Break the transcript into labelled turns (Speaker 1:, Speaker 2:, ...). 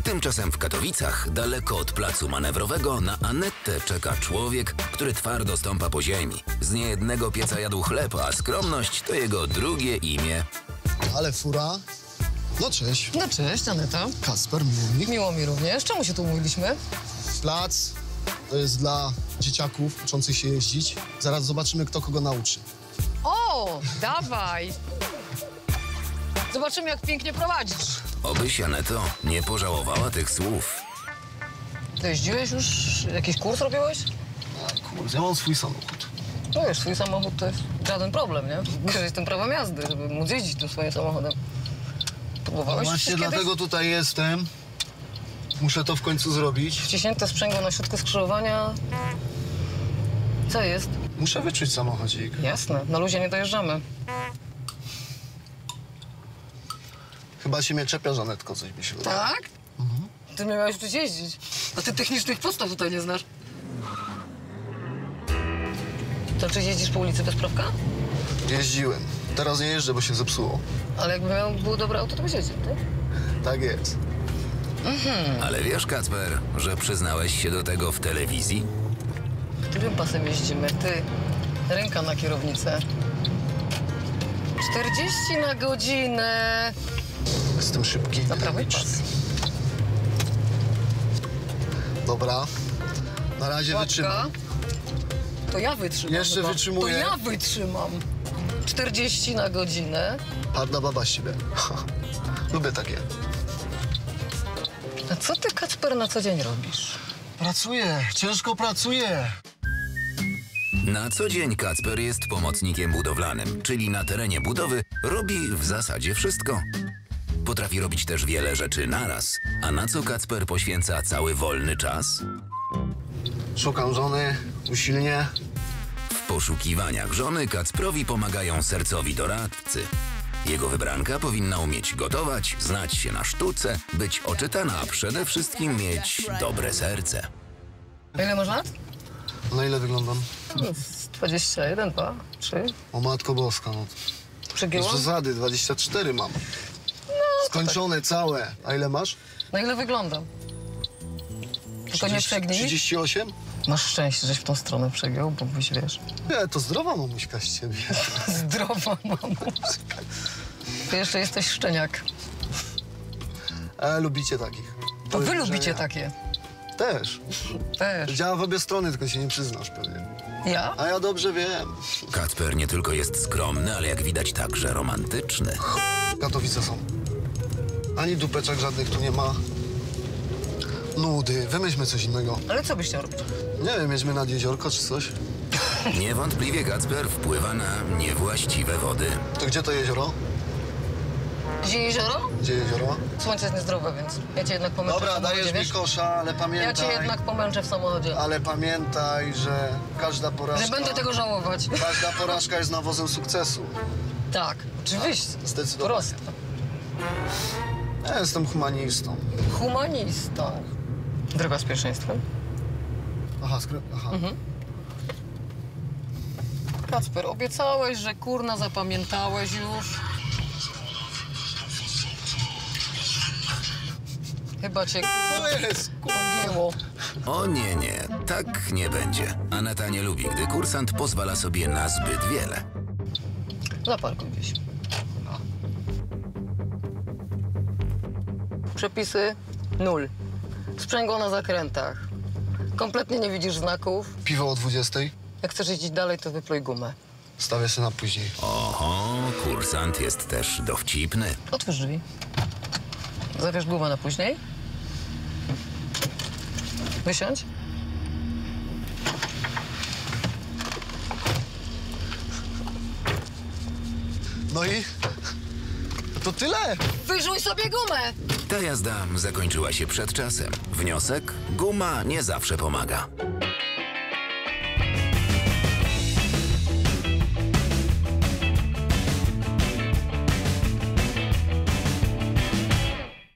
Speaker 1: Tymczasem w Katowicach, daleko od placu manewrowego, na Anetę czeka człowiek, który twardo stąpa po ziemi. Z niejednego pieca jadł chleb, a skromność to jego drugie imię.
Speaker 2: Ale fura. No cześć.
Speaker 3: No cześć, Aneta.
Speaker 2: Kacper, miło mi.
Speaker 3: Miło mi również. Czemu się tu umówiliśmy?
Speaker 2: Plac to jest dla dzieciaków uczących się jeździć. Zaraz zobaczymy, kto kogo nauczy.
Speaker 3: O, dawaj. Zobaczymy, jak pięknie prowadzisz.
Speaker 1: Obyś, Aneto, nie pożałowała tych słów.
Speaker 3: Ty jeździłeś już? Jakiś kurs robiłeś?
Speaker 2: A kurde, ja mam swój samochód.
Speaker 3: No wiesz, swój samochód to jest żaden problem, nie? Musisz mieć tym prawo jazdy, żeby móc jeździć tym swoim samochodem. Próbowałeś
Speaker 2: Właśnie
Speaker 3: już kiedyś?
Speaker 2: dlatego tutaj jestem. Muszę to w końcu zrobić.
Speaker 3: Wciśnięte sprzęgło na środku skrzyżowania. Co jest?
Speaker 2: Muszę wyczuć samochodzik.
Speaker 3: Jasne, na luzie nie dojeżdżamy.
Speaker 2: Chyba się mnie czepia, Żanetko, coś mi się wydaje.
Speaker 3: Tak? Ty mnie miałeś tu jeździć. A ty technicznych podstaw tutaj nie znasz. To czy jeździsz po ulicy bez prawka?
Speaker 2: Jeździłem. Teraz nie jeżdżę, bo się zepsuło.
Speaker 3: Ale jakby było dobre auto, to byś jeździł, tak?
Speaker 2: Tak jest.
Speaker 1: Ale wiesz, Kacper, że przyznałeś się do tego w telewizji?
Speaker 3: Którym pasem jeździmy? Ty, ręka na kierownicę. 40 na godzinę.
Speaker 2: Jestem szybki.
Speaker 3: Na prawy
Speaker 2: dynamiczny.
Speaker 3: pas.
Speaker 2: Dobra. Na razie
Speaker 3: Łapka.
Speaker 2: wytrzymam.
Speaker 3: To ja wytrzymam.
Speaker 2: Jeszcze
Speaker 3: chyba.
Speaker 2: wytrzymuję.
Speaker 3: To ja wytrzymam. 40 na godzinę.
Speaker 2: Padła baba z ciebie. Lubię takie.
Speaker 3: A co ty, Kacper, na co dzień robisz?
Speaker 2: Pracuję, ciężko pracuję.
Speaker 1: Na co dzień Kacper jest pomocnikiem budowlanym, czyli na terenie budowy robi w zasadzie wszystko. Potrafi robić też wiele rzeczy naraz. A na co Kacper poświęca cały wolny czas?
Speaker 2: Szukam żony, usilnie.
Speaker 1: W poszukiwaniach żony Kacprowi pomagają sercowi doradcy. Jego wybranka powinna umieć gotować, znać się na sztuce, być oczytana, a przede wszystkim mieć dobre serce.
Speaker 3: A ile masz lat?
Speaker 2: Na ile wyglądam?
Speaker 3: 21, 2, 3.
Speaker 2: O matko boska, no. Bez
Speaker 3: Przegięłam?
Speaker 2: przesady, 24 mam. Skończone całe. A ile masz?
Speaker 3: Na ile wyglądam? Tylko nie przegnij.
Speaker 2: 38?
Speaker 3: Masz szczęście, żeś w tą stronę przegiął, bo byś wiesz.
Speaker 2: Nie, to zdrowa mamuśka z ciebie.
Speaker 3: Zdrowa mamuśka. Ty jeszcze jesteś szczeniak.
Speaker 2: Lubicie takich.
Speaker 3: To
Speaker 2: Powiem,
Speaker 3: wy
Speaker 2: że
Speaker 3: lubicie
Speaker 2: ja.
Speaker 3: takie.
Speaker 2: Też.
Speaker 3: Też.
Speaker 2: Działa w obie strony, tylko się nie przyznasz pewnie.
Speaker 3: Ja?
Speaker 2: A ja dobrze wiem.
Speaker 1: Kacper nie tylko jest skromny, ale jak widać także romantyczny.
Speaker 2: Katowice są. Ani dupeczek żadnych tu nie ma. Nudy, wymyślmy coś innego.
Speaker 3: Ale co byś chciał robić?
Speaker 2: Nie wiem, jedźmy nad jeziorko czy coś.
Speaker 1: Niewątpliwie Kacper wpływa na niewłaściwe wody.
Speaker 2: To gdzie to jezioro?
Speaker 3: Gdzie jezioro?
Speaker 2: Gdzie jezioro?
Speaker 3: Słońce jest niezdrowe, więc ja cię jednak pomęczę w
Speaker 2: Dobra,
Speaker 3: samochodzie,
Speaker 2: dajesz mi
Speaker 3: wiesz?
Speaker 2: kosza, ale
Speaker 3: Ja
Speaker 2: pamiętaj...
Speaker 3: cię jednak pomęczę w samochodzie.
Speaker 2: Ale pamiętaj, że każda porażka...
Speaker 3: Nie będę tego żałować.
Speaker 2: Każda porażka jest nawozem sukcesu.
Speaker 3: Tak, oczywiście.
Speaker 2: Zdecydowanie.
Speaker 3: Proste.
Speaker 2: Ja jestem humanistą.
Speaker 3: Humanistą. Droga z pierwszeństwem.
Speaker 2: Aha, aha.
Speaker 3: Kacper, obiecałeś, że kurna zapamiętałeś już. Chyba cię
Speaker 2: Co jest?
Speaker 3: pogięło.
Speaker 1: O nie, nie, tak nie będzie. Aneta nie lubi, gdy kursant pozwala sobie na zbyt wiele.
Speaker 3: Zaparkuj gdzieś. Przepisy 0. Sprzęgło na zakrętach. Kompletnie nie widzisz znaków.
Speaker 2: Piwo o 20.
Speaker 3: Jak chcesz jeździć dalej, to wypluj gumę.
Speaker 2: Stawię się na później.
Speaker 1: Oho, kursant jest też dowcipny.
Speaker 3: Otwórz drzwi. Zabierz gumę na później. Wysiądź.
Speaker 2: No i... To tyle!
Speaker 3: Wyżuj sobie gumę!
Speaker 1: Ta jazda zakończyła się przed czasem. Wniosek? Guma nie zawsze pomaga.